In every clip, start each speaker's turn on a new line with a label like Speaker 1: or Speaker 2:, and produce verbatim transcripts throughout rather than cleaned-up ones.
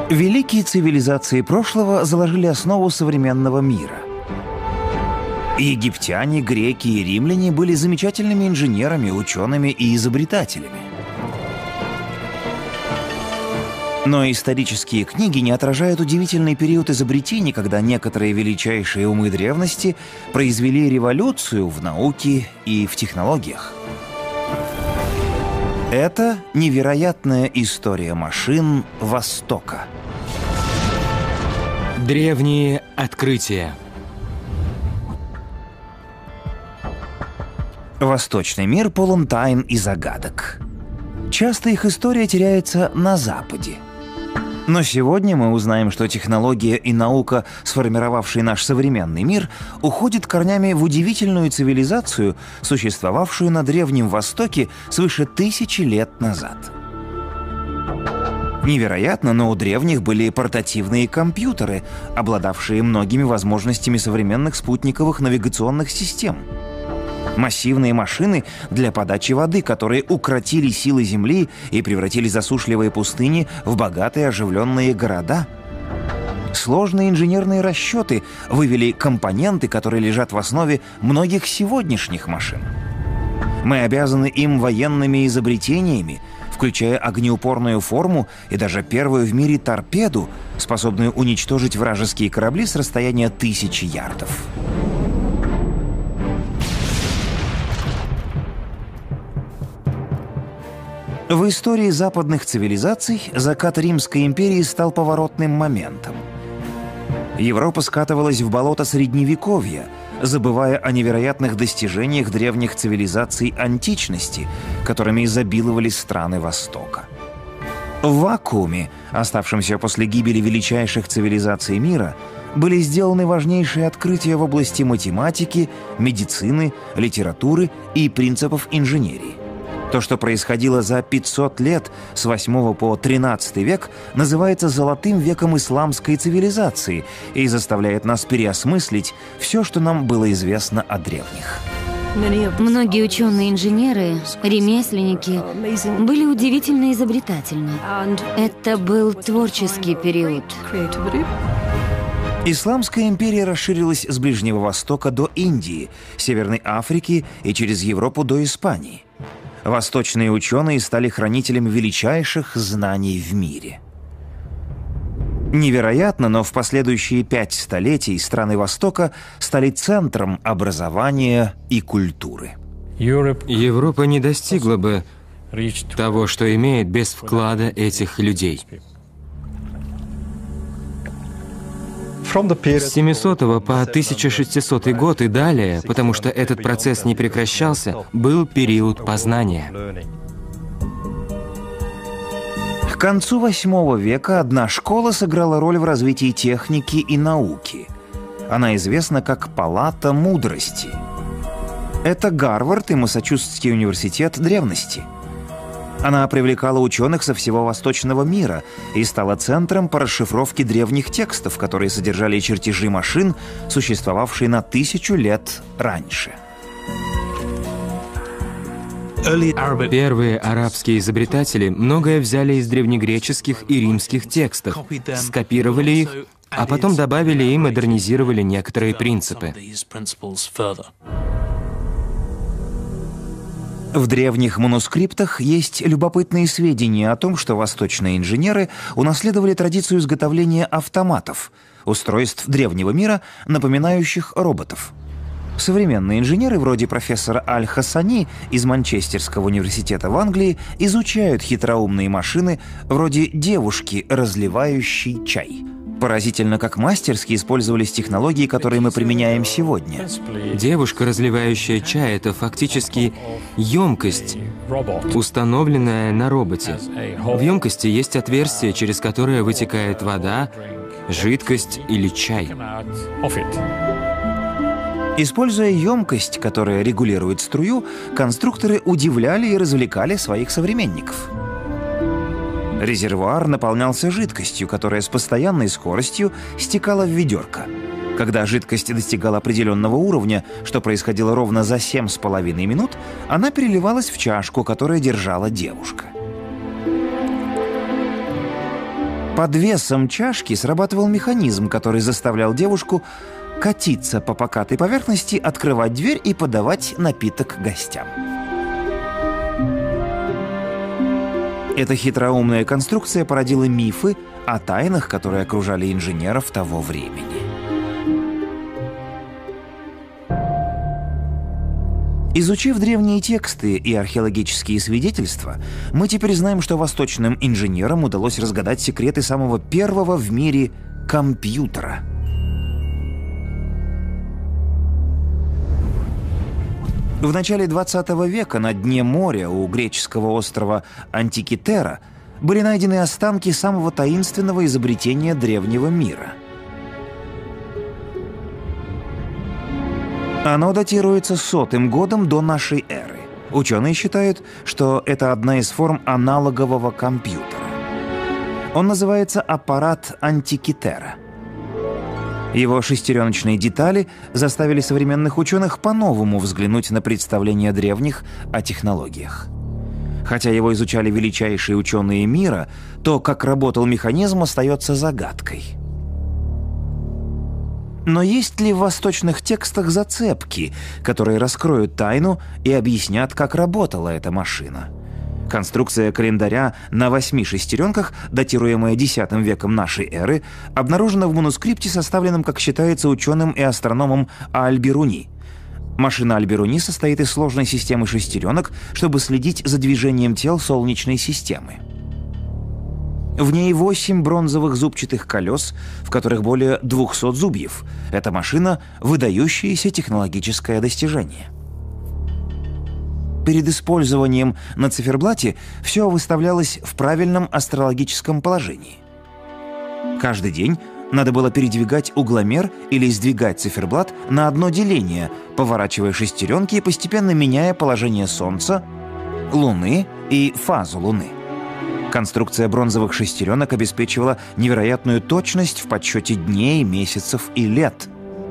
Speaker 1: Великие цивилизации прошлого заложили основу современного мира. Египтяне, греки и римляне были замечательными инженерами, учеными и изобретателями. Но исторические книги не отражают удивительный период изобретений, когда некоторые величайшие умы древности произвели революцию в науке и в технологиях. Это невероятная история машин Востока.
Speaker 2: Древние открытия.
Speaker 1: Восточный мир полон тайн и загадок. Часто их история теряется на Западе. Но сегодня мы узнаем, что технология и наука, сформировавшие наш современный мир, уходят корнями в удивительную цивилизацию, существовавшую на Древнем Востоке свыше тысячи лет назад. Невероятно, но у древних были портативные компьютеры, обладавшие многими возможностями современных спутниковых навигационных систем. Массивные машины для подачи воды, которые укротили силы Земли и превратили засушливые пустыни в богатые оживленные города. Сложные инженерные расчеты вывели компоненты, которые лежат в основе многих сегодняшних машин. Мы обязаны им военными изобретениями, включая огнеупорную форму и даже первую в мире торпеду, способную уничтожить вражеские корабли с расстояния тысячи ярдов. В истории западных цивилизаций закат Римской империи стал поворотным моментом. Европа скатывалась в болото Средневековья, забывая о невероятных достижениях древних цивилизаций античности, которыми изобиловали страны Востока. В вакууме, оставшемся после гибели величайших цивилизаций мира, были сделаны важнейшие открытия в области математики, медицины, литературы и принципов инженерии. То, что происходило за пятьсот лет с восьмого по тринадцатый век, называется «золотым веком исламской цивилизации» и заставляет нас переосмыслить все, что нам было известно о древних.
Speaker 3: Многие ученые-инженеры, ремесленники были удивительно изобретательны. Это был творческий период.
Speaker 1: Исламская империя расширилась с Ближнего Востока до Индии, Северной Африки и через Европу до Испании. Восточные ученые стали хранителями величайших знаний в мире. Невероятно, но в последующие пять столетий страны Востока стали центром образования и культуры.
Speaker 2: Европа не достигла бы того, что имеет, без вклада этих людей. С семисотого по тысяча шестисотый год и далее, потому что этот процесс не прекращался, был период познания.
Speaker 1: К концу восьмого века одна школа сыграла роль в развитии техники и науки. Она известна как «Палата мудрости». Это Гарвард и Массачусетский университет древности. Она привлекала ученых со всего восточного мира и стала центром по расшифровке древних текстов, которые содержали чертежи машин, существовавшие на тысячу лет раньше.
Speaker 2: Первые арабские изобретатели многое взяли из древнегреческих и римских текстов, скопировали их, а потом добавили и модернизировали некоторые принципы.
Speaker 1: В древних манускриптах есть любопытные сведения о том, что восточные инженеры унаследовали традицию изготовления автоматов, устройств древнего мира, напоминающих роботов. Современные инженеры, вроде профессора Аль-Хасани из Манчестерского университета в Англии, изучают хитроумные машины вроде девушки, разливающей чай. Поразительно, как мастерски использовались технологии, которые мы применяем сегодня.
Speaker 2: Девушка, разливающая чай, это фактически емкость, установленная на роботе. В емкости есть отверстие, через которое вытекает вода, жидкость или чай.
Speaker 1: Используя емкость, которая регулирует струю, конструкторы удивляли и развлекали своих современников. Резервуар наполнялся жидкостью, которая с постоянной скоростью стекала в ведерко. Когда жидкость достигала определенного уровня, что происходило ровно за семь с половиной минут, она переливалась в чашку, которую держала девушка. Под весом чашки срабатывал механизм, который заставлял девушку катиться по покатой поверхности, открывать дверь и подавать напиток гостям. Эта хитроумная конструкция породила мифы о тайнах, которые окружали инженеров того времени. Изучив древние тексты и археологические свидетельства, мы теперь знаем, что восточным инженерам удалось разгадать секреты самого первого в мире компьютера. В начале двадцатого века на дне моря у греческого острова Антикитера были найдены останки самого таинственного изобретения древнего мира. Оно датируется сотым годом до нашей эры. Ученые считают, что это одна из форм аналогового компьютера. Он называется аппарат Антикитера. Его шестереночные детали заставили современных ученых по-новому взглянуть на представления древних о технологиях. Хотя его изучали величайшие ученые мира, то, как работал механизм, остается загадкой. Но есть ли в восточных текстах зацепки, которые раскроют тайну и объяснят, как работала эта машина? Конструкция календаря на восьми шестеренках, датируемая десятым веком нашей эры, обнаружена в манускрипте, составленном, как считается, ученым и астрономом Аль-Бируни. Машина Аль-Бируни состоит из сложной системы шестеренок, чтобы следить за движением тел Солнечной системы. В ней восемь бронзовых зубчатых колес, в которых более двухсот зубьев. Эта машина – выдающееся технологическое достижение. Перед использованием на циферблате все выставлялось в правильном астрологическом положении. Каждый день надо было передвигать угломер или сдвигать циферблат на одно деление, поворачивая шестеренки и постепенно меняя положение Солнца, Луны и фазу Луны. Конструкция бронзовых шестеренок обеспечивала невероятную точность в подсчете дней, месяцев и лет.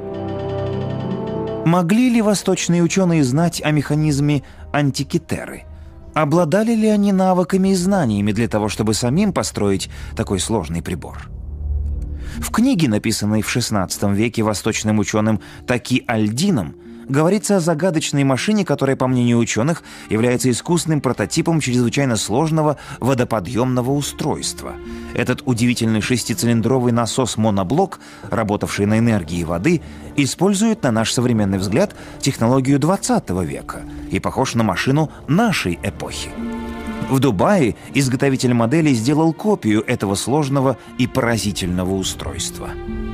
Speaker 1: Могли ли восточные ученые знать о механизме Антикитеры? Обладали ли они навыками и знаниями для того, чтобы самим построить такой сложный прибор? В книге, написанной в шестнадцатом веке восточным ученым Таки аль-Дином, говорится о загадочной машине, которая, по мнению ученых, является искусным прототипом чрезвычайно сложного водоподъемного устройства. Этот удивительный шестицилиндровый насос-моноблок, работавший на энергии воды, использует, на наш современный взгляд, технологию двадцатого века и похож на машину нашей эпохи. В Дубае изготовитель модели сделал копию этого сложного и поразительного устройства.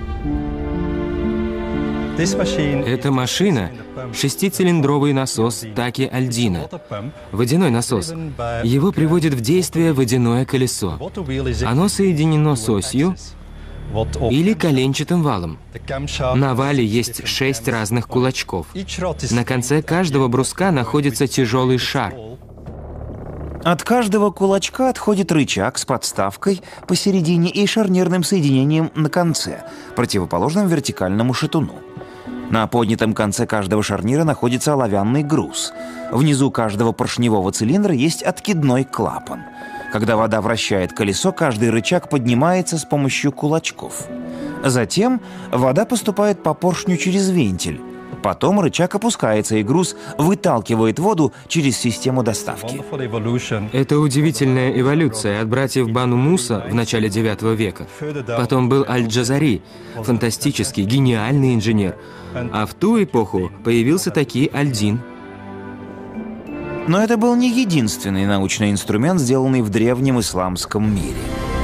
Speaker 2: Эта машина – шестицилиндровый насос Таки аль-Дина. Водяной насос. Его приводит в действие водяное колесо. Оно соединено с осью или коленчатым валом. На вале есть шесть разных кулачков. На конце каждого бруска находится тяжелый шар.
Speaker 1: От каждого кулачка отходит рычаг с подставкой посередине и шарнирным соединением на конце, противоположным вертикальному шатуну. На поднятом конце каждого шарнира находится оловянный груз. Внизу каждого поршневого цилиндра есть откидной клапан. Когда вода вращает колесо, каждый рычаг поднимается с помощью кулачков. Затем вода поступает по поршню через вентиль. Потом рычаг опускается, и груз выталкивает воду через систему доставки.
Speaker 2: Это удивительная эволюция от братьев Бану Муса в начале девятого века. Потом был Аль-Джазари, фантастический, гениальный инженер. А в ту эпоху появился Таки аль-Дин.
Speaker 1: Но это был не единственный научный инструмент, сделанный в древнем исламском мире.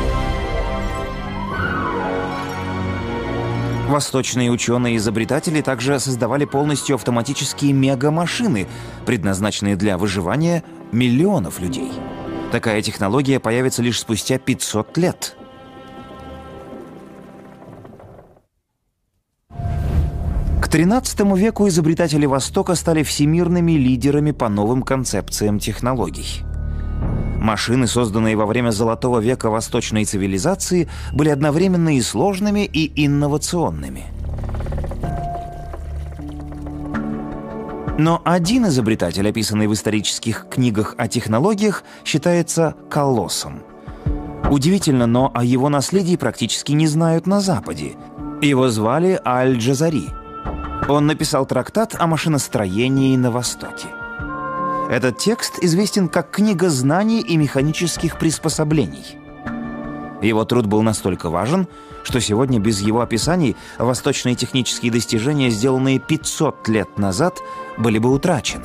Speaker 1: Восточные ученые и изобретатели также создавали полностью автоматические мегамашины, предназначенные для выживания миллионов людей. Такая технология появится лишь спустя пятьсот лет. К тринадцатому веку изобретатели Востока стали всемирными лидерами по новым концепциям технологий. Машины, созданные во время Золотого века восточной цивилизации, были одновременно и сложными, и инновационными. Но один изобретатель, описанный в исторических книгах о технологиях, считается колоссом. Удивительно, но о его наследии практически не знают на Западе. Его звали Аль-Джазари. Он написал трактат о машиностроении на Востоке. Этот текст известен как «Книга знаний и механических приспособлений». Его труд был настолько важен, что сегодня без его описаний восточные технические достижения, сделанные пятьсот лет назад, были бы утрачены.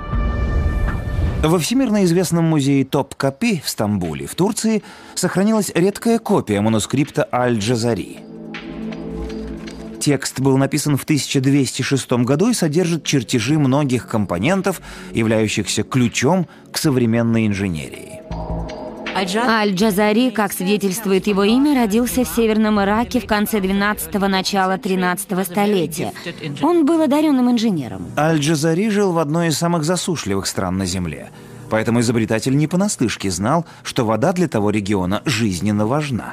Speaker 1: Во всемирно известном музее Топкапи в Стамбуле, в Турции, сохранилась редкая копия манускрипта Аль-Джазари. Текст был написан в тысяча двести шестом году и содержит чертежи многих компонентов, являющихся ключом к современной инженерии.
Speaker 3: Аль-Джазари, как свидетельствует его имя, родился в Северном Ираке в конце двенадцатого – начала тринадцатого столетия. Он был одаренным инженером.
Speaker 1: Аль-Джазари жил в одной из самых засушливых стран на Земле, поэтому изобретатель не понаслышке знал, что вода для того региона жизненно важна.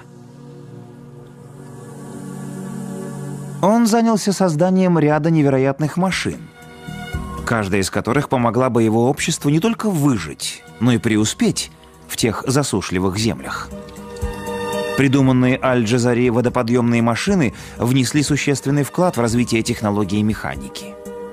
Speaker 1: Он занялся созданием ряда невероятных машин, каждая из которых помогла бы его обществу не только выжить, но и преуспеть в тех засушливых землях. Придуманные Аль-Джазари водоподъемные машины внесли существенный вклад в развитие технологии механики.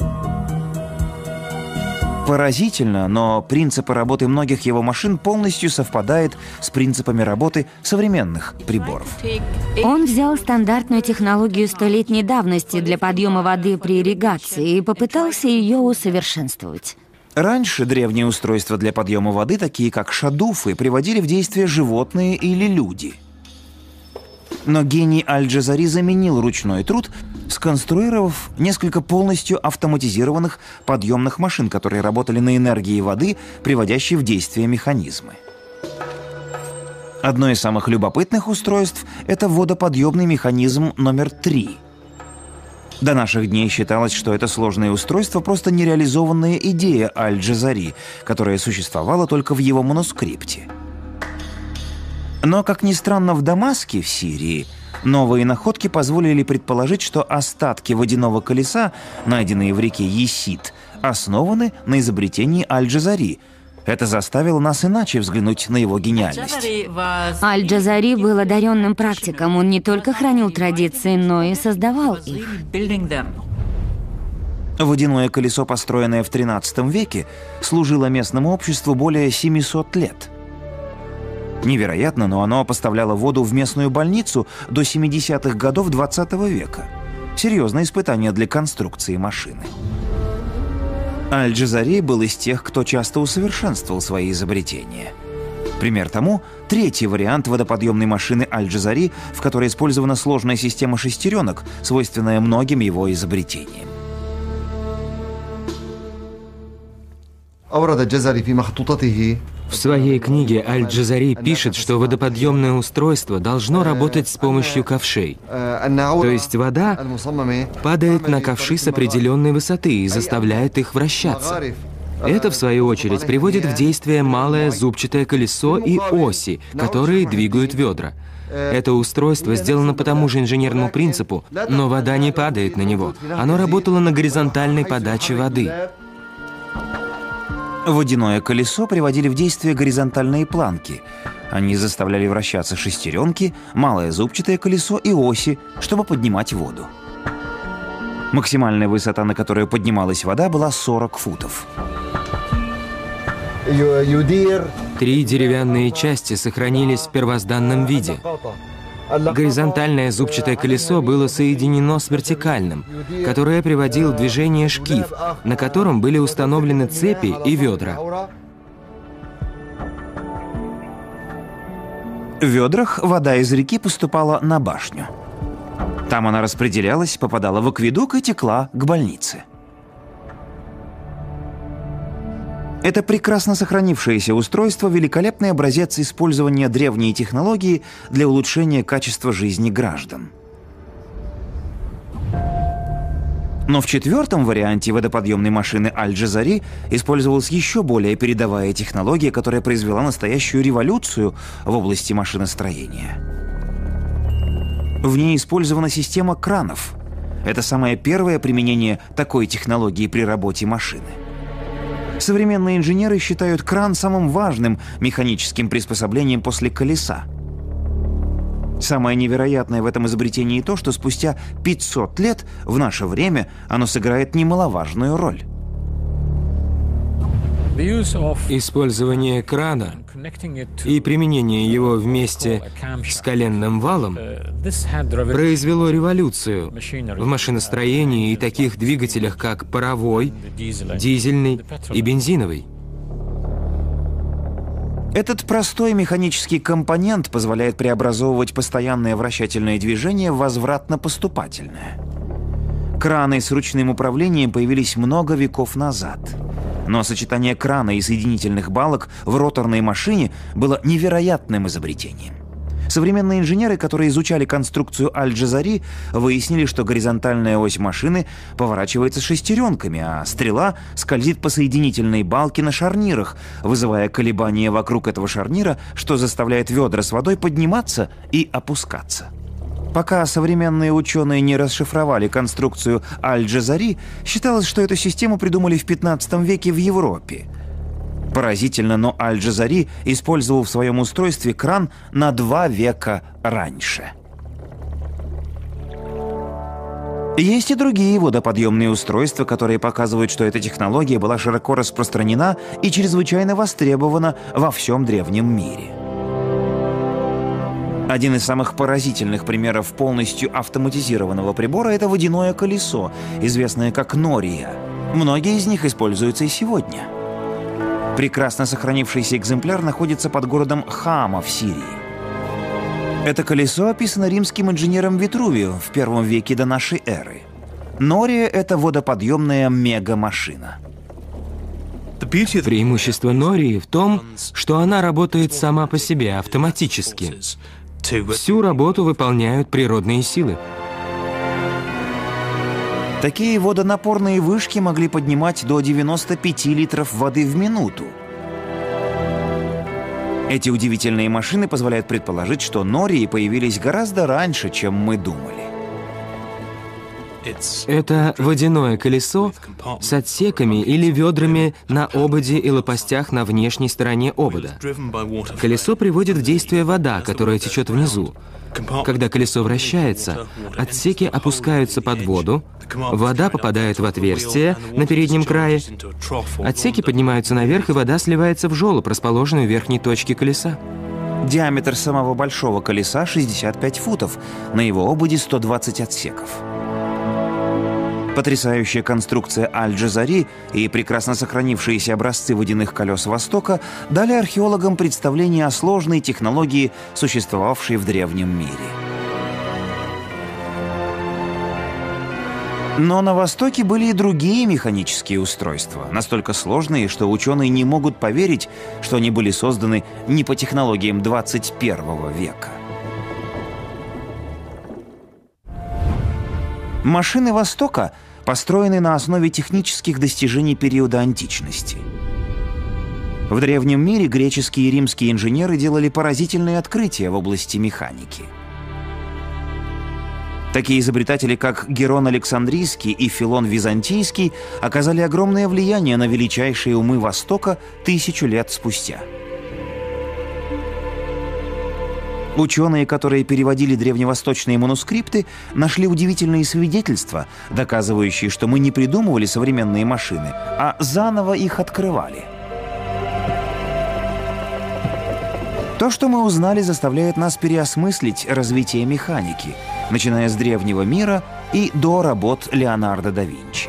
Speaker 1: Поразительно, но принципы работы многих его машин полностью совпадают с принципами работы современных приборов.
Speaker 3: Он взял стандартную технологию столетней давности для подъема воды при ирригации и попытался ее усовершенствовать.
Speaker 1: Раньше древние устройства для подъема воды, такие как шадуфы, приводили в действие животные или люди. Но гений Аль-Джазари заменил ручной труд, сконструировав несколько полностью автоматизированных подъемных машин, которые работали на энергии воды, приводящей в действие механизмы. Одно из самых любопытных устройств – это водоподъемный механизм номер три. До наших дней считалось, что это сложное устройство – просто нереализованная идея Аль-Джазари, которая существовала только в его манускрипте. Но, как ни странно, в Дамаске, в Сирии, новые находки позволили предположить, что остатки водяного колеса, найденные в реке Есид, основаны на изобретении Аль-Джазари. Это заставило нас иначе взглянуть на его гениальность.
Speaker 3: Аль-Джазари был одаренным практиком. Он не только хранил традиции, но и создавал их.
Speaker 1: Водяное колесо, построенное в тринадцатом веке, служило местному обществу более семисот лет. Невероятно, но оно поставляло воду в местную больницу до семидесятых годов двадцатого века. Серьезное испытание для конструкции машины. Аль-Джазари был из тех, кто часто усовершенствовал свои изобретения. Пример тому – третий вариант водоподъемной машины Аль-Джазари, в которой использована сложная система шестеренок, свойственная многим его изобретениям.
Speaker 2: В своей книге Аль-Джазари пишет, что водоподъемное устройство должно работать с помощью ковшей. То есть вода падает на ковши с определенной высоты и заставляет их вращаться. Это, в свою очередь, приводит в действие малое зубчатое колесо и оси, которые двигают ведра. Это устройство сделано по тому же инженерному принципу, но вода не падает на него. Оно работало на горизонтальной подаче воды.
Speaker 1: Водяное колесо приводили в действие горизонтальные планки. Они заставляли вращаться шестеренки, малое зубчатое колесо и оси, чтобы поднимать воду. Максимальная высота, на которую поднималась вода, была сорок футов.
Speaker 2: Три деревянные части сохранились в первозданном виде. Горизонтальное зубчатое колесо было соединено с вертикальным, которое приводил в движение шкив, на котором были установлены цепи и ведра.
Speaker 1: В ведрах вода из реки поступала на башню. Там она распределялась, попадала в акведук и текла к больнице. Это прекрасно сохранившееся устройство – великолепный образец использования древней технологии для улучшения качества жизни граждан. Но в четвертом варианте водоподъемной машины Аль-Джазари использовалась еще более передовая технология, которая произвела настоящую революцию в области машиностроения. В ней использована система кранов. Это самое первое применение такой технологии при работе машины. Современные инженеры считают кран самым важным механическим приспособлением после колеса. Самое невероятное в этом изобретении то, что спустя пятьсот лет в наше время оно сыграет немаловажную роль.
Speaker 2: Использование крана и применение его вместе с коленным валом произвело революцию в машиностроении и таких двигателях, как паровой, дизельный и бензиновый.
Speaker 1: Этот простой механический компонент позволяет преобразовывать постоянное вращательное движение в возвратно-поступательное. Краны с ручным управлением появились много веков назад. Но сочетание крана и соединительных балок в роторной машине было невероятным изобретением. Современные инженеры, которые изучали конструкцию Аль-Джазари, выяснили, что горизонтальная ось машины поворачивается шестеренками, а стрела скользит по соединительной балке на шарнирах, вызывая колебания вокруг этого шарнира, что заставляет ведра с водой подниматься и опускаться. Пока современные ученые не расшифровали конструкцию Аль-Джазари, считалось, что эту систему придумали в пятнадцатом веке в Европе. Поразительно, но Аль-Джазари использовал в своем устройстве кран на два века раньше. Есть и другие водоподъемные устройства, которые показывают, что эта технология была широко распространена и чрезвычайно востребована во всем древнем мире. Один из самых поразительных примеров полностью автоматизированного прибора – это водяное колесо, известное как нория. Многие из них используются и сегодня. Прекрасно сохранившийся экземпляр находится под городом Хама в Сирии. Это колесо описано римским инженером Витрувио в первом веке до нашей эры. Нория – это водоподъемная мегамашина.
Speaker 2: Преимущество нории в том, что она работает сама по себе, автоматически. Всю работу выполняют природные силы.
Speaker 1: Такие водонапорные вышки могли поднимать до девяноста пяти литров воды в минуту. Эти удивительные машины позволяют предположить, что нории появились гораздо раньше, чем мы думали.
Speaker 2: Это водяное колесо с отсеками или ведрами на ободе и лопастях на внешней стороне обода. Колесо приводит в действие вода, которая течет внизу. Когда колесо вращается, отсеки опускаются под воду, вода попадает в отверстие на переднем крае, отсеки поднимаются наверх, и вода сливается в желоб, расположенный в верхней точке колеса.
Speaker 1: Диаметр самого большого колеса шестьдесят пять футов, на его ободе сто двадцать отсеков. Потрясающая конструкция Аль-Джазари и прекрасно сохранившиеся образцы водяных колес Востока дали археологам представление о сложной технологии, существовавшей в древнем мире. Но на Востоке были и другие механические устройства, настолько сложные, что ученые не могут поверить, что они были созданы не по технологиям двадцать первого века. Машины Востока построены на основе технических достижений периода античности. В древнем мире греческие и римские инженеры делали поразительные открытия в области механики. Такие изобретатели, как Герон Александрийский и Филон Византийский, оказали огромное влияние на величайшие умы Востока тысячу лет спустя. Ученые, которые переводили древневосточные манускрипты, нашли удивительные свидетельства, доказывающие, что мы не придумывали современные машины, а заново их открывали. То, что мы узнали, заставляет нас переосмыслить развитие механики, начиная с древнего мира и до работ Леонардо да Винчи.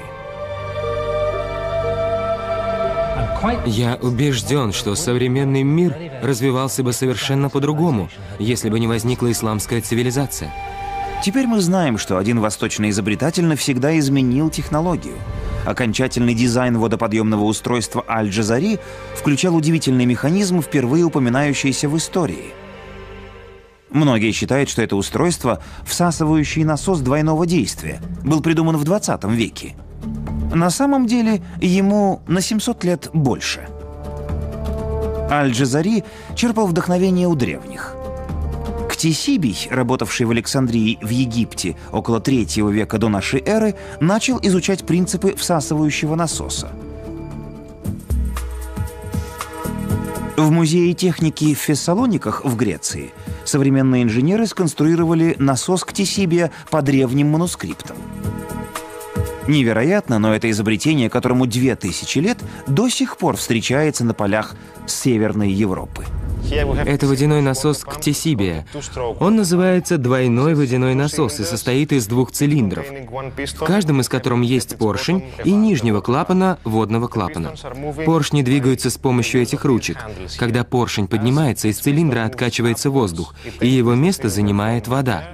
Speaker 2: Я убежден, что современный мир развивался бы совершенно по-другому, если бы не возникла исламская цивилизация.
Speaker 1: Теперь мы знаем, что один восточный изобретатель навсегда изменил технологию. Окончательный дизайн водоподъемного устройства Аль-Джазари включал удивительный механизм, впервые упоминающийся в истории. Многие считают, что это устройство, всасывающий насос двойного действия, был придуман в двадцатом веке. На самом деле ему на семьсот лет больше. Аль-Джазари черпал вдохновение у древних. Ктисибий, работавший в Александрии в Египте около третьего века до нашей эры, начал изучать принципы всасывающего насоса. В музее техники в Фессалониках в Греции современные инженеры сконструировали насос Ктисибия по древним манускриптам. Невероятно, но это изобретение, которому две тысячи лет, до сих пор встречается на полях Северной Европы.
Speaker 2: Это водяной насос Ктисибия. Он называется двойной водяной насос и состоит из двух цилиндров, в каждом из которых есть поршень и нижнего клапана водного клапана. Поршни двигаются с помощью этих ручек. Когда поршень поднимается, из цилиндра откачивается воздух, и его место занимает вода.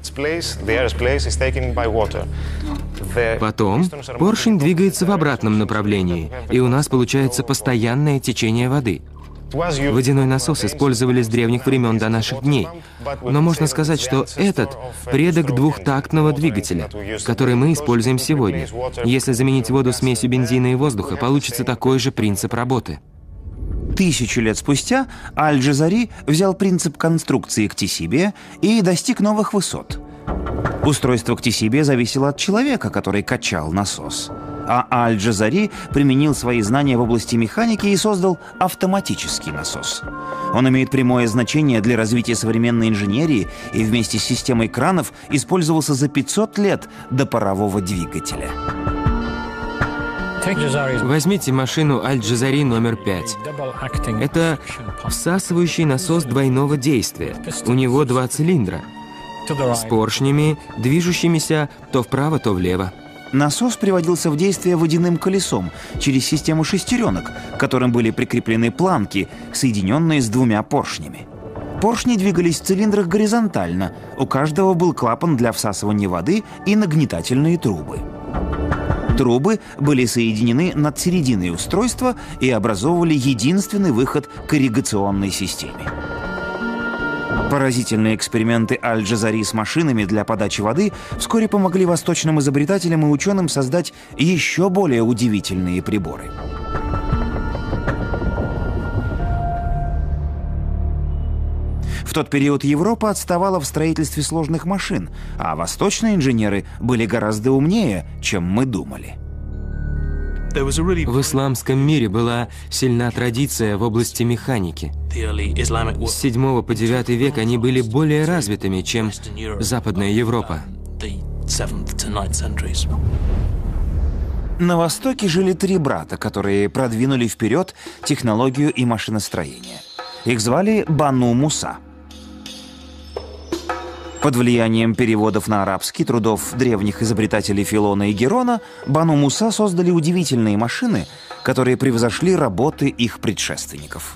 Speaker 2: Потом поршень двигается в обратном направлении, и у нас получается постоянное течение воды. Водяной насос использовали с древних времен до наших дней. Но можно сказать, что этот предок двухтактного двигателя, который мы используем сегодня. Если заменить воду смесью бензина и воздуха, получится такой же принцип работы.
Speaker 1: Тысячу лет спустя Аль-Джазари взял принцип конструкции Ктисибия и достиг новых высот. Устройство Ктисибия зависело от человека, который качал насос. А Аль-Джазари применил свои знания в области механики и создал автоматический насос. Он имеет прямое значение для развития современной инженерии и вместе с системой кранов использовался за пятьсот лет до парового двигателя.
Speaker 2: Возьмите машину Аль-Джазари номер пять. Это всасывающий насос двойного действия. У него два цилиндра с поршнями, движущимися то вправо, то влево.
Speaker 1: Насос приводился в действие водяным колесом через систему шестеренок, к которым были прикреплены планки, соединенные с двумя поршнями. Поршни двигались в цилиндрах горизонтально, у каждого был клапан для всасывания воды и нагнетательные трубы. Трубы были соединены над серединой устройства и образовывали единственный выход к ирригационной системе. Поразительные эксперименты Аль-Джазари с машинами для подачи воды вскоре помогли восточным изобретателям и ученым создать еще более удивительные приборы. В тот период Европа отставала в строительстве сложных машин, а восточные инженеры были гораздо умнее, чем мы думали.
Speaker 2: В исламском мире была сильна традиция в области механики. С седьмого по девятый век они были более развитыми, чем Западная Европа.
Speaker 1: На Востоке жили три брата, которые продвинули вперед технологию и машиностроение. Их звали Бану Муса. Под влиянием переводов на арабский трудов древних изобретателей Филона и Герона Бану Муса создали удивительные машины, которые превзошли работы их предшественников.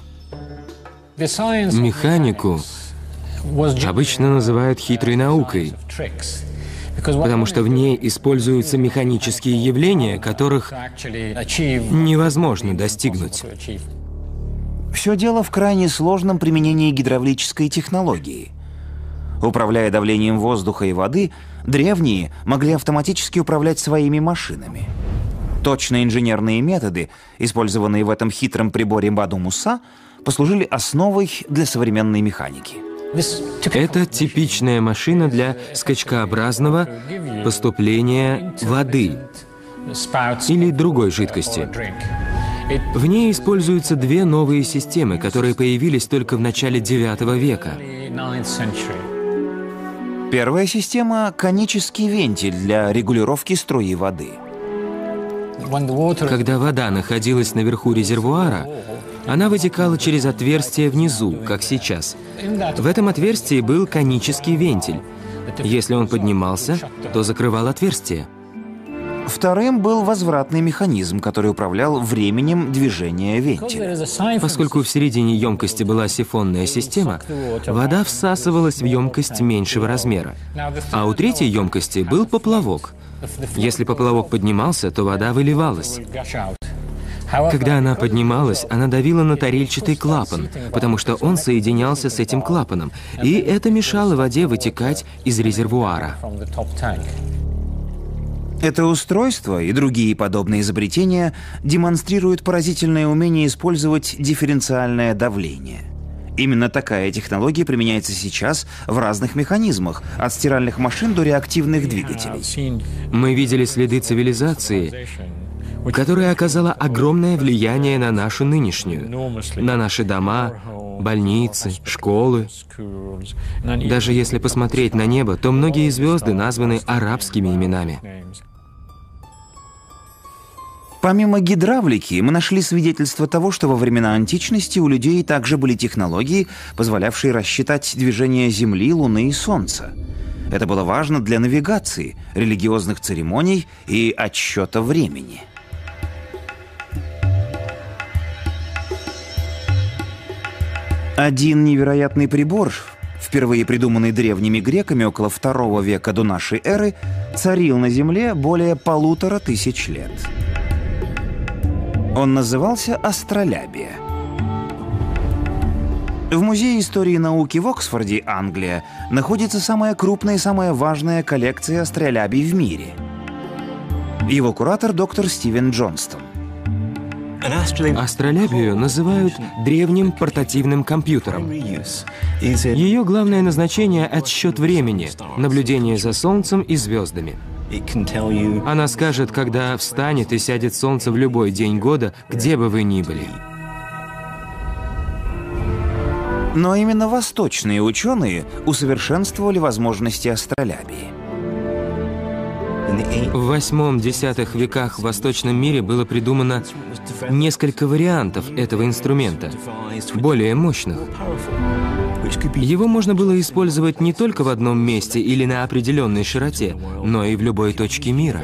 Speaker 2: Механику обычно называют хитрой наукой, потому что в ней используются механические явления, которых невозможно достигнуть.
Speaker 1: Все дело в крайне сложном применении гидравлической технологии. Управляя давлением воздуха и воды, древние могли автоматически управлять своими машинами. Точные инженерные методы, использованные в этом хитром приборе Бану Муса, послужили основой для современной механики.
Speaker 2: Это типичная машина для скачкообразного поступления воды или другой жидкости. В ней используются две новые системы, которые появились только в начале девятого века.
Speaker 1: Первая система – конический вентиль для регулировки струи воды.
Speaker 2: Когда вода находилась наверху резервуара, она вытекала через отверстие внизу, как сейчас. В этом отверстии был конический вентиль. Если он поднимался, то закрывал отверстие.
Speaker 1: Вторым был возвратный механизм, который управлял временем движения вентиля.
Speaker 2: Поскольку в середине емкости была сифонная система, вода всасывалась в емкость меньшего размера. А у третьей емкости был поплавок. Если поплавок поднимался, то вода выливалась. Когда она поднималась, она давила на тарельчатый клапан, потому что он соединялся с этим клапаном, и это мешало воде вытекать из резервуара.
Speaker 1: Это устройство и другие подобные изобретения демонстрируют поразительное умение использовать дифференциальное давление. Именно такая технология применяется сейчас в разных механизмах, от стиральных машин до реактивных двигателей.
Speaker 2: Мы видели следы цивилизации, которая оказала огромное влияние на нашу нынешнюю, на наши дома, больницы, школы. Даже если посмотреть на небо, то многие звезды названы арабскими именами.
Speaker 1: Помимо гидравлики, мы нашли свидетельство того, что во времена античности у людей также были технологии, позволявшие рассчитать движение Земли, Луны и Солнца. Это было важно для навигации, религиозных церемоний и отсчета времени. Один невероятный прибор, впервые придуманный древними греками около второго века до нашей эры, царил на Земле более полутора тысяч лет. Он назывался астролябия. В Музее истории науки в Оксфорде, Англия, находится самая крупная и самая важная коллекция астролябий в мире. Его куратор доктор Стивен Джонстон.
Speaker 2: Астролябию называют древним портативным компьютером. Ее главное назначение — отсчет времени, наблюдение за Солнцем и звездами. Она скажет, когда встанет и сядет солнце в любой день года, где бы вы ни были.
Speaker 1: Но именно восточные ученые усовершенствовали возможности астролябии.
Speaker 2: В восьмом-десятых веках в восточном мире было придумано несколько вариантов этого инструмента, более мощных. Его можно было использовать не только в одном месте или на определенной широте, но и в любой точке мира.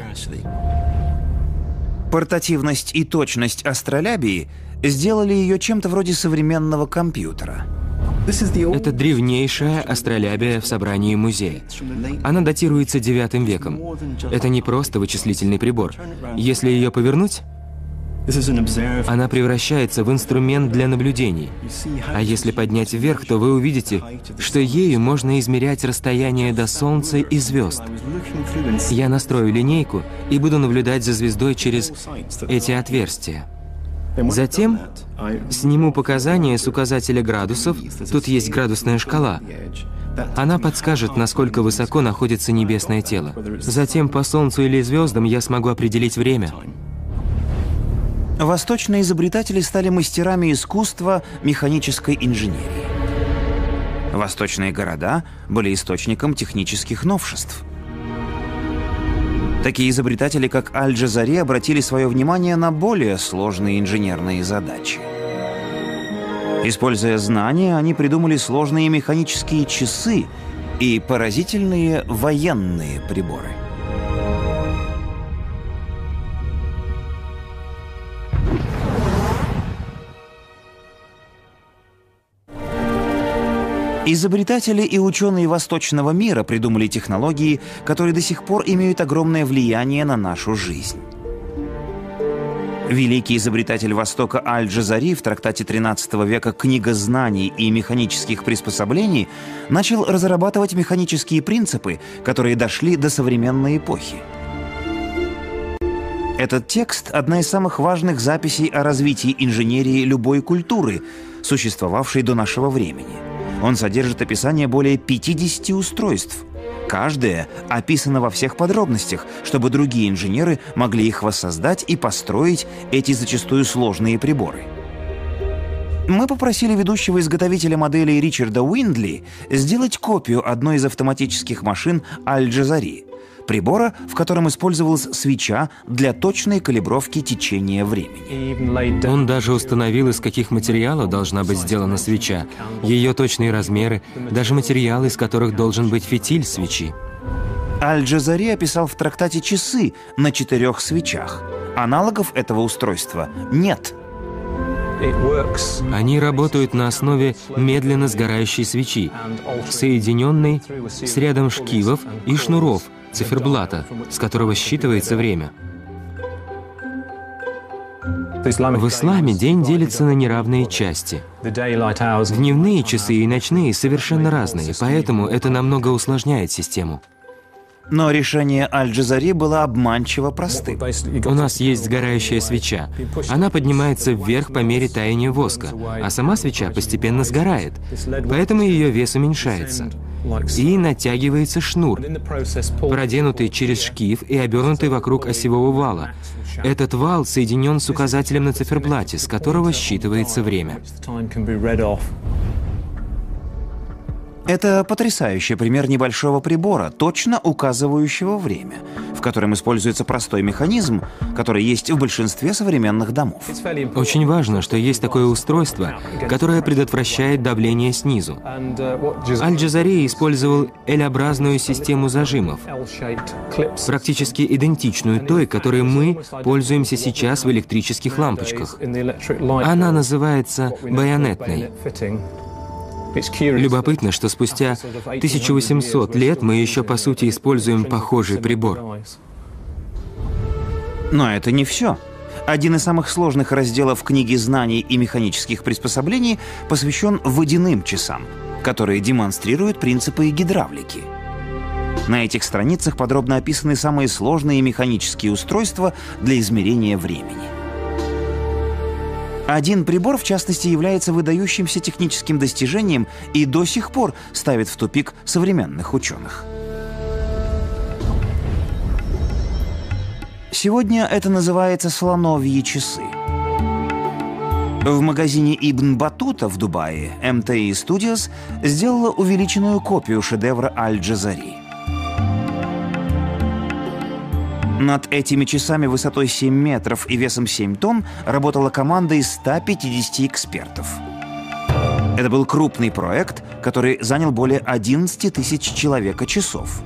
Speaker 1: Портативность и точность астролябии сделали ее чем-то вроде современного компьютера.
Speaker 2: Это древнейшая астролябия в собрании музея. Она датируется девятым веком. Это не просто вычислительный прибор. Если ее повернуть, она превращается в инструмент для наблюдений. А если поднять вверх, то вы увидите, что ею можно измерять расстояние до Солнца и звезд. Я настрою линейку и буду наблюдать за звездой через эти отверстия. Затем сниму показания с указателя градусов, тут есть градусная шкала. Она подскажет, насколько высоко находится небесное тело. Затем по Солнцу или звездам я смогу определить время.
Speaker 1: Восточные изобретатели стали мастерами искусства механической инженерии. Восточные города были источником технических новшеств. Такие изобретатели, как Аль-Джазари, обратили свое внимание на более сложные инженерные задачи. Используя знания, они придумали сложные механические часы и поразительные военные приборы. Изобретатели и ученые восточного мира придумали технологии, которые до сих пор имеют огромное влияние на нашу жизнь. Великий изобретатель Востока Аль-Джазари в трактате тринадцатого века «Книга знаний и механических приспособлений» начал разрабатывать механические принципы, которые дошли до современной эпохи. Этот текст – одна из самых важных записей о развитии инженерии любой культуры, существовавшей до нашего времени. Он содержит описание более пятидесяти устройств. Каждое описано во всех подробностях, чтобы другие инженеры могли их воссоздать и построить эти зачастую сложные приборы. Мы попросили ведущего изготовителя моделей Ричарда Уиндли сделать копию одной из автоматических машин Аль-Джазари, прибора, в котором использовалась свеча для точной калибровки течения времени.
Speaker 2: Он даже установил, из каких материалов должна быть сделана свеча, ее точные размеры, даже материалы, из которых должен быть фитиль свечи.
Speaker 1: Аль-Джазари описал в трактате часы на четырех свечах. Аналогов этого устройства нет.
Speaker 2: Они работают на основе медленно сгорающей свечи, соединенной с рядом шкивов и шнуров, циферблата, с которого считывается время. В исламе день делится на неравные части. Дневные часы и ночные совершенно разные, поэтому это намного усложняет систему.
Speaker 1: Но решение Аль-Джазари было обманчиво простым.
Speaker 2: У нас есть сгорающая свеча. Она поднимается вверх по мере таяния воска, а сама свеча постепенно сгорает, поэтому ее вес уменьшается. И натягивается шнур, проденутый через шкив и обернутый вокруг осевого вала. Этот вал соединен с указателем на циферблате, с которого считывается время.
Speaker 1: Это потрясающий пример небольшого прибора, точно указывающего время, в котором используется простой механизм, который есть в большинстве современных домов.
Speaker 2: Очень важно, что есть такое устройство, которое предотвращает давление снизу. Аль-Джазари использовал L-образную систему зажимов, практически идентичную той, которой мы пользуемся сейчас в электрических лампочках. Она называется байонетной. Любопытно, что спустя тысячу восемьсот лет мы еще по сути используем похожий прибор.
Speaker 1: Но это не все. Один из самых сложных разделов книги знаний и механических приспособлений посвящен водяным часам, которые демонстрируют принципы гидравлики. На этих страницах подробно описаны самые сложные механические устройства для измерения времени. Один прибор, в частности, является выдающимся техническим достижением и до сих пор ставит в тупик современных ученых. Сегодня это называется слоновьи часы. В магазине Ибн Батута в Дубае эм тэ и Studios сделала увеличенную копию шедевра Аль-Джазари. Над этими часами высотой семь метров и весом семь тонн работала команда из ста пятидесяти экспертов. Это был крупный проект, который занял более одиннадцати тысяч человека-часов.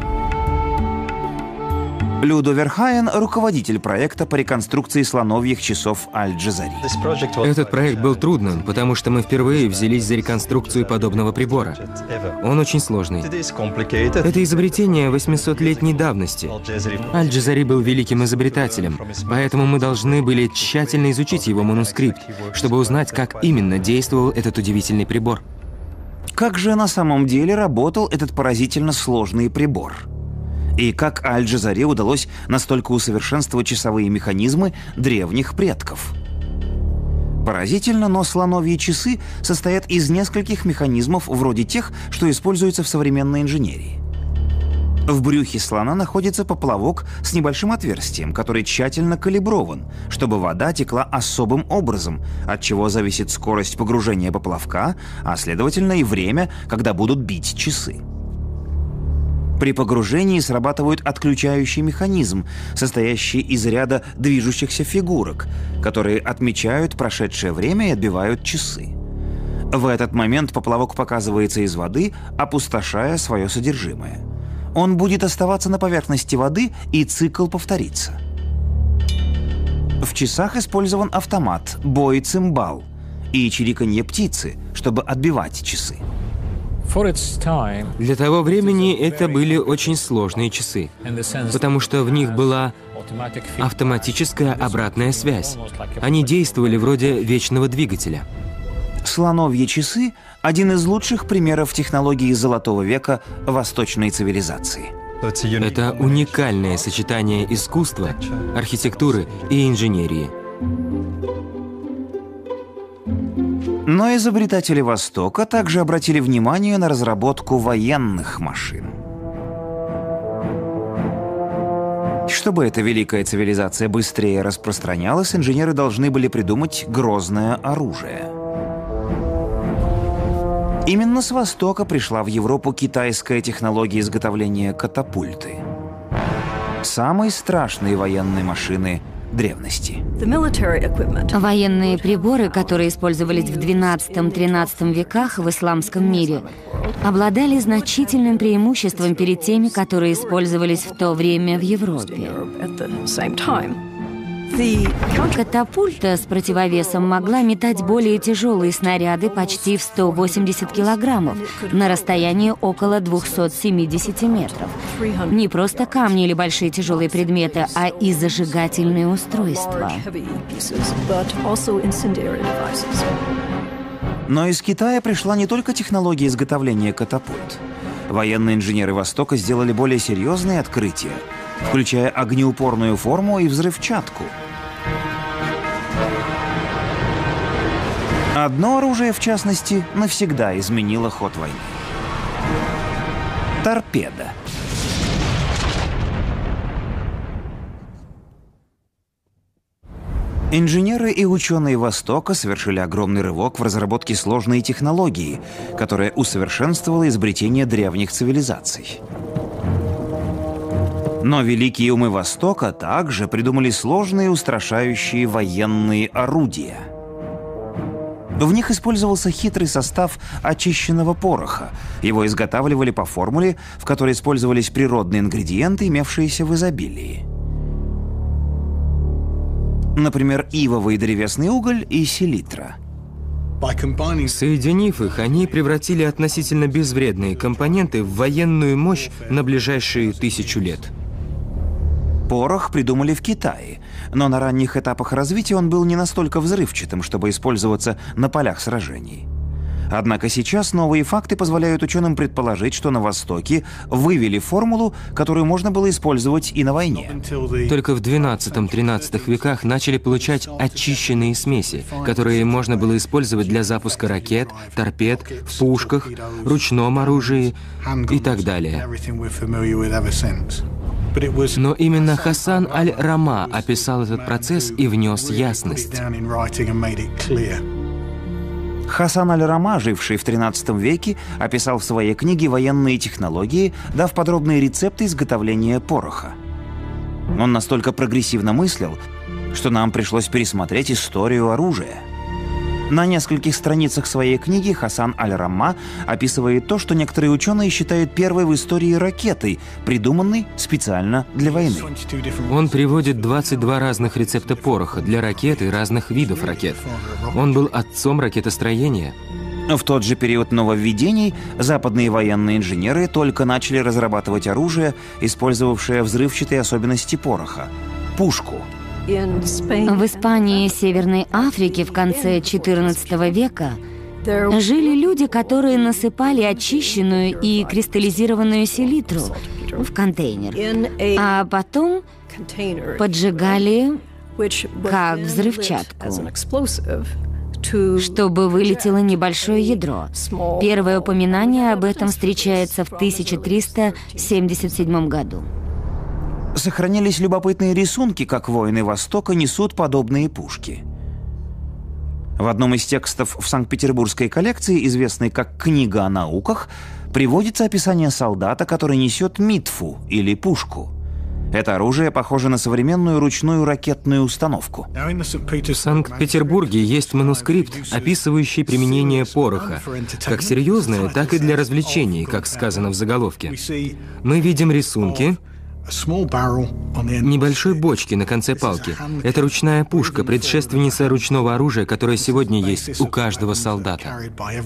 Speaker 1: Людо Верхаен — руководитель проекта по реконструкции слоновьих часов Аль-Джазари.
Speaker 2: Этот проект был трудным, потому что мы впервые взялись за реконструкцию подобного прибора. Он очень сложный. Это изобретение восьмисотлетней давности. Аль-Джазари был великим изобретателем, поэтому мы должны были тщательно изучить его манускрипт, чтобы узнать, как именно действовал этот удивительный прибор.
Speaker 1: Как же на самом деле работал этот поразительно сложный прибор? И как Аль-Джазари удалось настолько усовершенствовать часовые механизмы древних предков? Поразительно, но слоновьи часы состоят из нескольких механизмов вроде тех, что используются в современной инженерии. В брюхе слона находится поплавок с небольшим отверстием, который тщательно калиброван, чтобы вода текла особым образом, от чего зависит скорость погружения поплавка, а следовательно и время, когда будут бить часы. При погружении срабатывает отключающий механизм, состоящий из ряда движущихся фигурок, которые отмечают прошедшее время и отбивают часы. В этот момент поплавок показывается из воды, опустошая свое содержимое. Он будет оставаться на поверхности воды, и цикл повторится. В часах использован автомат, бой-цимбал и чириканье птицы, чтобы отбивать часы.
Speaker 2: Для того времени это были очень сложные часы, потому что в них была автоматическая обратная связь. Они действовали вроде вечного двигателя.
Speaker 1: Слоновьи часы — один из лучших примеров технологии Золотого века восточной цивилизации.
Speaker 2: Это уникальное сочетание искусства, архитектуры и инженерии.
Speaker 1: Но изобретатели Востока также обратили внимание на разработку военных машин. Чтобы эта великая цивилизация быстрее распространялась, инженеры должны были придумать грозное оружие. Именно с Востока пришла в Европу китайская технология изготовления катапульты. Самой страшной военной машины древности.
Speaker 3: Военные приборы, которые использовались в двенадцатом-тринадцатом веках в исламском мире, обладали значительным преимуществом перед теми, которые использовались в то время в Европе. Катапульта с противовесом могла метать более тяжелые снаряды почти в сто восемьдесят килограммов на расстоянии около двухсот семидесяти метров. Не просто камни или большие тяжелые предметы, а и зажигательные устройства.
Speaker 1: Но из Китая пришла не только технология изготовления катапульт. военные инженеры Востока сделали более серьезные открытия, включая огнеупорную форму и взрывчатку. Одно оружие, в частности, навсегда изменило ход войны. Торпеда. Инженеры и ученые Востока совершили огромный рывок в разработке сложной технологии, которая усовершенствовала изобретение древних цивилизаций. Но великие умы Востока также придумали сложные устрашающие военные орудия. В них использовался хитрый состав очищенного пороха. Его изготавливали по формуле, в которой использовались природные ингредиенты, имевшиеся в изобилии. Например, ивовый древесный уголь и селитра.
Speaker 2: Соединив их, они превратили относительно безвредные компоненты в военную мощь на ближайшие тысячу лет.
Speaker 1: Порох придумали в Китае, но на ранних этапах развития он был не настолько взрывчатым, чтобы использоваться на полях сражений. Однако сейчас новые факты позволяют ученым предположить, что на Востоке вывели формулу, которую можно было использовать и на войне.
Speaker 2: Только в двенадцатом-тринадцатом веках начали получать очищенные смеси, которые можно было использовать для запуска ракет, торпед, в пушках, ручном оружии и так далее. Но именно Хасан аль-Рама описал этот процесс и внес ясность.
Speaker 1: Хасан аль-Рама, живший в тринадцатом веке, описал в своей книге военные технологии, дав подробные рецепты изготовления пороха. Он настолько прогрессивно мыслил, что нам пришлось пересмотреть историю оружия. На нескольких страницах своей книги Хасан аль-Рама описывает то, что некоторые ученые считают первой в истории ракетой, придуманной специально для войны.
Speaker 2: Он приводит двадцать два разных рецепта пороха для ракет и разных видов ракет. Он был отцом ракетостроения.
Speaker 1: В тот же период нововведений западные военные инженеры только начали разрабатывать оружие, использовавшее взрывчатые особенности пороха – пушку.
Speaker 3: В Испании и Северной Африке в конце четырнадцатого века жили люди, которые насыпали очищенную и кристаллизированную селитру в контейнер, а потом поджигали как взрывчатку, чтобы вылетело небольшое ядро. Первое упоминание об этом встречается в тысяча триста семьдесят седьмом году.
Speaker 1: Сохранились любопытные рисунки, как воины Востока несут подобные пушки. В одном из текстов в Санкт-Петербургской коллекции, известной как «Книга о науках», приводится описание солдата, который несет митфу или пушку. Это оружие похоже на современную ручную ракетную установку.
Speaker 2: В Санкт-Петербурге есть манускрипт, описывающий применение пороха, как серьезное, так и для развлечений, как сказано в заголовке. Мы видим рисунки небольшой бочки на конце палки. Это ручная пушка, предшественница ручного оружия, которое сегодня есть у каждого солдата.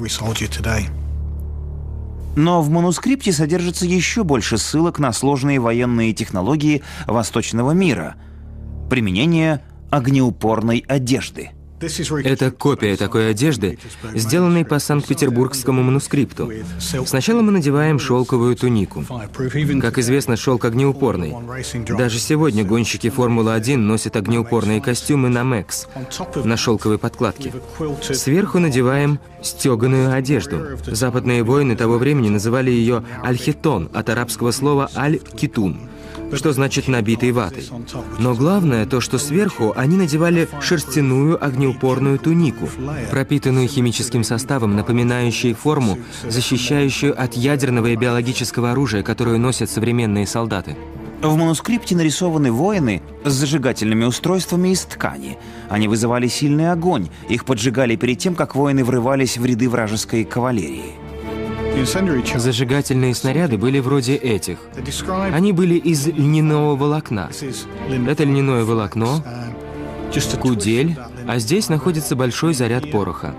Speaker 1: Но в манускрипте содержится еще больше ссылок на сложные военные технологии восточного мира. Применение огнеупорной одежды.
Speaker 2: Это копия такой одежды, сделанной по санкт-петербургскому манускрипту. Сначала мы надеваем шелковую тунику. Как известно, шелк огнеупорный. Даже сегодня гонщики Формулы один носят огнеупорные костюмы на Мэкс, на шелковой подкладке. Сверху надеваем стеганую одежду. Западные воины того времени называли ее аль-хитон, от арабского слова аль-китун, что значит «набитый ватой». Но главное то, что сверху они надевали шерстяную огнеупорную тунику, пропитанную химическим составом, напоминающей форму, защищающую от ядерного и биологического оружия, которую носят современные солдаты.
Speaker 1: В манускрипте нарисованы воины с зажигательными устройствами из ткани. Они вызывали сильный огонь, их поджигали перед тем, как воины врывались в ряды вражеской кавалерии.
Speaker 2: Зажигательные снаряды были вроде этих. Они были из льняного волокна. Это льняное волокно, кудель, а здесь находится большой заряд пороха.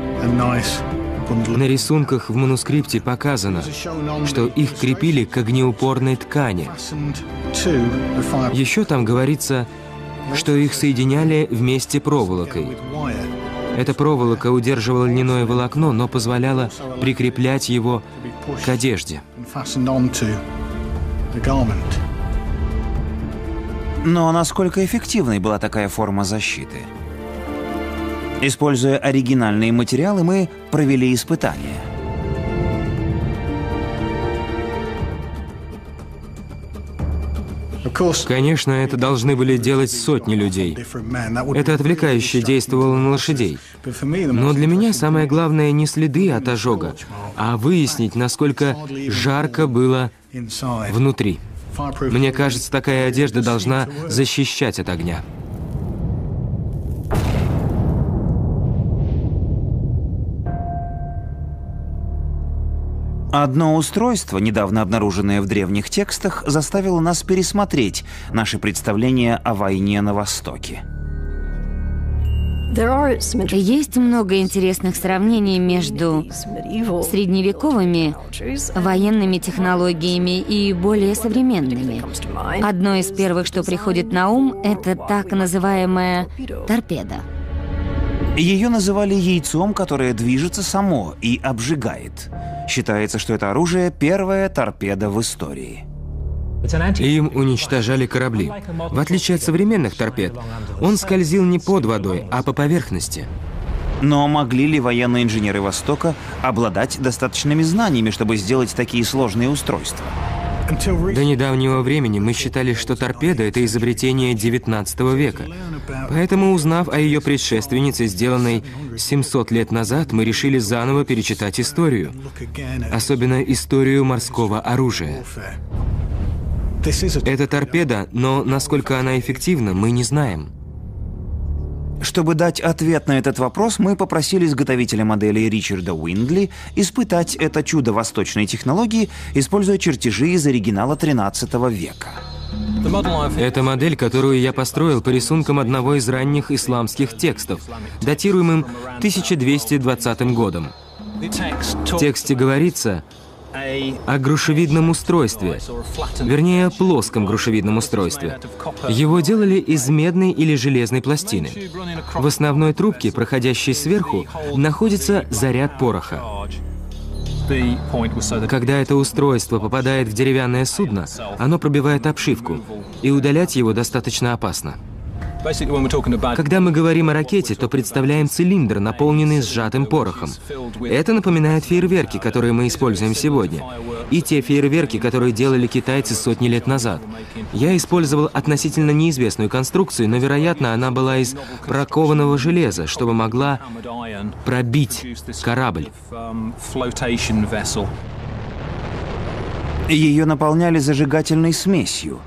Speaker 2: На рисунках в манускрипте показано, что их крепили к огнеупорной ткани. Еще там говорится, что их соединяли вместе проволокой. Эта проволока удерживала льняное волокно, но позволяла прикреплять его к одежде.
Speaker 1: Но насколько эффективной была такая форма защиты? Используя оригинальные материалы, мы провели испытания.
Speaker 2: Конечно, это должны были делать сотни людей. Это отвлекающе действовало на лошадей. Но для меня самое главное не следы от ожога, а выяснить, насколько жарко было внутри. Мне кажется, такая одежда должна защищать от огня.
Speaker 1: Одно устройство, недавно обнаруженное в древних текстах, заставило нас пересмотреть наши представления о войне на Востоке.
Speaker 3: Есть много интересных сравнений между средневековыми военными технологиями и более современными. Одно из первых, что приходит на ум, это так называемая торпеда.
Speaker 1: Ее называли яйцом, которое движется само и обжигает. Считается, что это оружие — первая торпеда в истории.
Speaker 2: Им уничтожали корабли. В отличие от современных торпед, он скользил не под водой, а по поверхности.
Speaker 1: Но могли ли военные инженеры Востока обладать достаточными знаниями, чтобы сделать такие сложные устройства?
Speaker 2: До недавнего времени мы считали, что торпеда — это изобретение девятнадцатого века. Поэтому, узнав о ее предшественнице, сделанной семьсот лет назад, мы решили заново перечитать историю. Особенно историю морского оружия. Это торпеда, но насколько она эффективна, мы не знаем.
Speaker 1: Чтобы дать ответ на этот вопрос, мы попросили изготовителя моделей Ричарда Уиндли испытать это чудо восточной технологии, используя чертежи из оригинала тринадцатого века.
Speaker 2: Это модель, которую я построил по рисункам одного из ранних исламских текстов, датируемым тысяча двести двадцатым годом. В тексте говорится о грушевидном устройстве, вернее, плоском грушевидном устройстве. Его делали из медной или железной пластины. В основной трубке, проходящей сверху, находится заряд пороха. Когда это устройство попадает в деревянное судно, оно пробивает обшивку, и удалять его достаточно опасно. Когда мы говорим о ракете, то представляем цилиндр, наполненный сжатым порохом. Это напоминает фейерверки, которые мы используем сегодня. И те фейерверки, которые делали китайцы сотни лет назад. Я использовал относительно неизвестную конструкцию, но, вероятно, она была из бракованного железа, чтобы могла пробить корабль.
Speaker 1: Ее наполняли зажигательной смесью.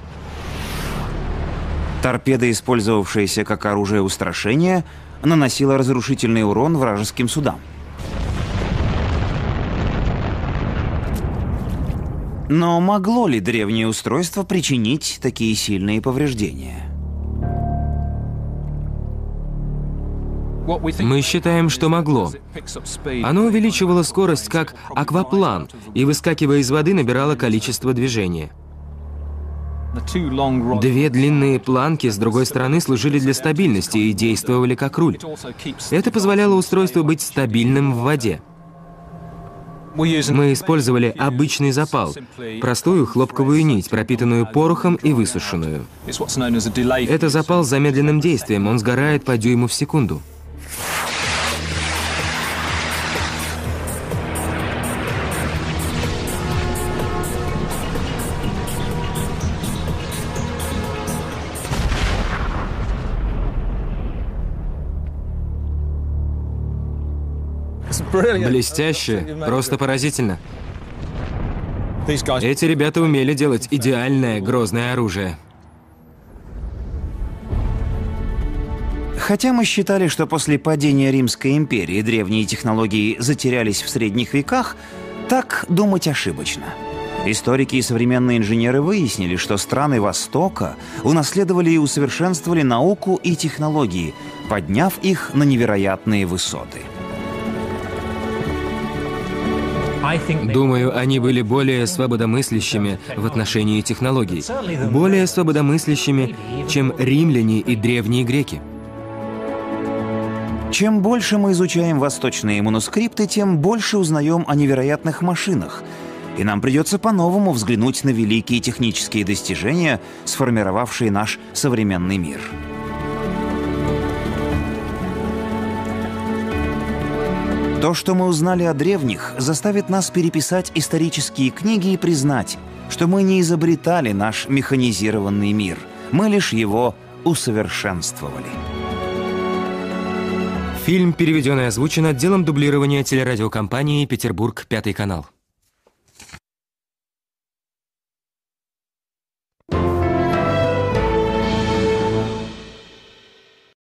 Speaker 1: Торпеда, использовавшаяся как оружие устрашения, наносила разрушительный урон вражеским судам. Но могло ли древнее устройство причинить такие сильные повреждения?
Speaker 2: Мы считаем, что могло. Оно увеличивало скорость как акваплан и, выскакивая из воды, набирало количество движения. Две длинные планки с другой стороны служили для стабильности и действовали как руль. Это позволяло устройству быть стабильным в воде. Мы использовали обычный запал, простую хлопковую нить, пропитанную порохом и высушенную. Это запал с замедленным действием, он сгорает по дюйму в секунду. Блестяще, просто поразительно. Эти ребята умели делать идеальное грозное оружие.
Speaker 1: Хотя мы считали, что после падения Римской империи древние технологии затерялись в средних веках, так думать ошибочно. Историки и современные инженеры выяснили, что страны Востока унаследовали и усовершенствовали науку и технологии, подняв их на невероятные высоты.
Speaker 2: Думаю, они были более свободомыслящими в отношении технологий, более свободомыслящими, чем римляне и древние греки.
Speaker 1: Чем больше мы изучаем восточные манускрипты, тем больше узнаем о невероятных машинах, и нам придется по-новому взглянуть на великие технические достижения, сформировавшие наш современный мир. То, что мы узнали о древних, заставит нас переписать исторические книги и признать, что мы не изобретали наш механизированный мир, мы лишь его усовершенствовали.
Speaker 2: Фильм переведен и озвучен отделом дублирования телерадиокомпании «Петербург, Пятый канал».